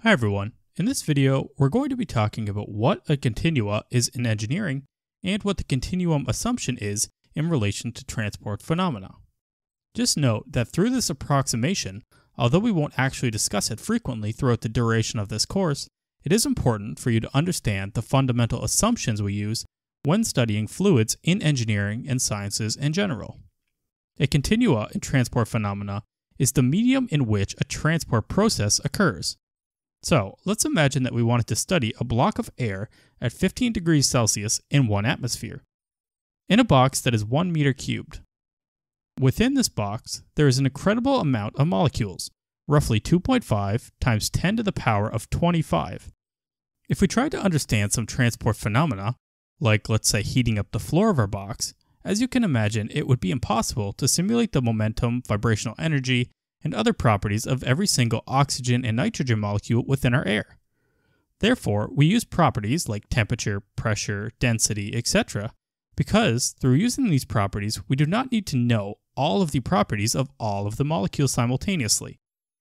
Hi everyone, in this video we're going to be talking about what a continua is in engineering and what the continuum assumption is in relation to transport phenomena. Just note that through this approximation, although we won't actually discuss it frequently throughout the duration of this course, it is important for you to understand the fundamental assumptions we use when studying fluids in engineering and sciences in general. A continua in transport phenomena is the medium in which a transport process occurs. So, let's imagine that we wanted to study a block of air at 15 degrees Celsius in one atmosphere, in a box that is 1 meter cubed. Within this box, there is an incredible amount of molecules, roughly 2.5 times 10 to the power of 25. If we tried to understand some transport phenomena, like let's say heating up the floor of our box, as you can imagine, it would be impossible to simulate the momentum, vibrational energy, and other properties of every single oxygen and nitrogen molecule within our air. Therefore, we use properties like temperature, pressure, density, etc. because through using these properties, we do not need to know all of the properties of all of the molecules simultaneously.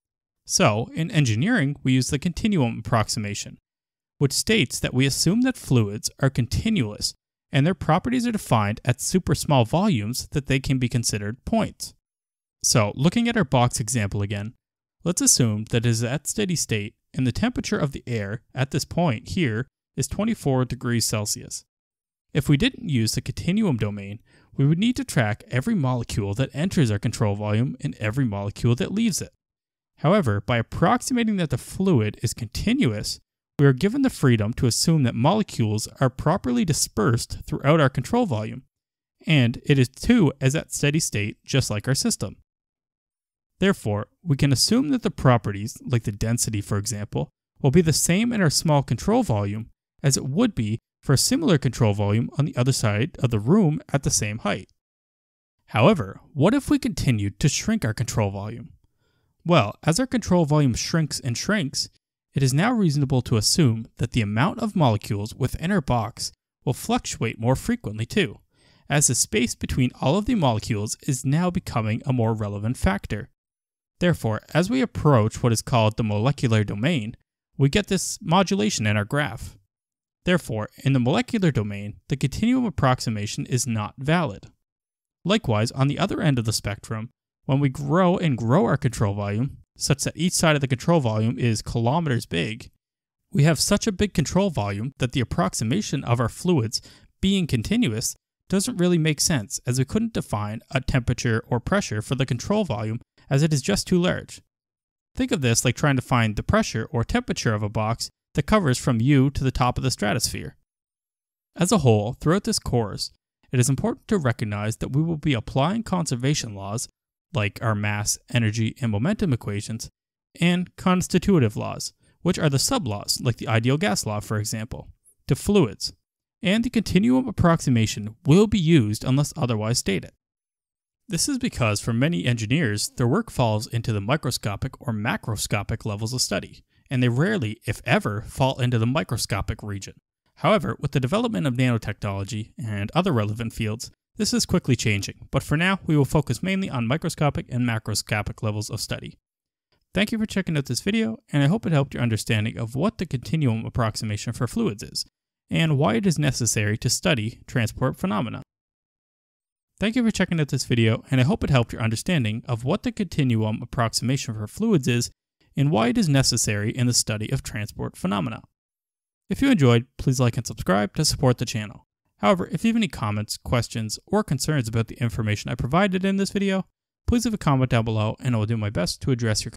So, in engineering, we use the Continuum Approximation, which states that we assume that fluids are continuous and their properties are defined at super small volumes that they can be considered points. So, looking at our box example again, let's assume that it is at steady state and the temperature of the air at this point here is 24 degrees Celsius. If we didn't use the continuum domain, we would need to track every molecule that enters our control volume and every molecule that leaves it. However, by approximating that the fluid is continuous, we are given the freedom to assume that molecules are properly dispersed throughout our control volume, and it is too as at steady state just like our system. Therefore, we can assume that the properties, like the density for example, will be the same in our small control volume as it would be for a similar control volume on the other side of the room at the same height. However, what if we continued to shrink our control volume? Well, as our control volume shrinks and shrinks, it is now reasonable to assume that the amount of molecules within our box will fluctuate more frequently too, as the space between all of the molecules is now becoming a more relevant factor. Therefore, as we approach what is called the molecular domain, we get this modulation in our graph. Therefore, in the molecular domain, the continuum approximation is not valid. Likewise, on the other end of the spectrum, when we grow our control volume, such that each side of the control volume is kilometers big, we have such a big control volume that the approximation of our fluids being continuous doesn't really make sense, as we couldn't define a temperature or pressure for the control volume as it is just too large. Think of this like trying to find the pressure or temperature of a box that covers from you to the top of the stratosphere. As a whole, throughout this course, it is important to recognize that we will be applying conservation laws, like our mass, energy, and momentum equations, and constitutive laws, which are the sub-laws, like the ideal gas law, for example, to fluids, and the continuum approximation will be used unless otherwise stated. This is because for many engineers, their work falls into the microscopic or macroscopic levels of study, and they rarely, if ever, fall into the microscopic region. However, with the development of nanotechnology and other relevant fields, this is quickly changing, but for now, we will focus mainly on microscopic and macroscopic levels of study. Thank you for checking out this video, and I hope it helped your understanding of what the continuum approximation for fluids is, and why it is necessary to study transport phenomena. Thank you for checking out this video, and I hope it helped your understanding of what the continuum approximation for fluids is and why it is necessary in the study of transport phenomena. If you enjoyed, please like and subscribe to support the channel. However, if you have any comments, questions, or concerns about the information I provided in this video, please leave a comment down below and I will do my best to address your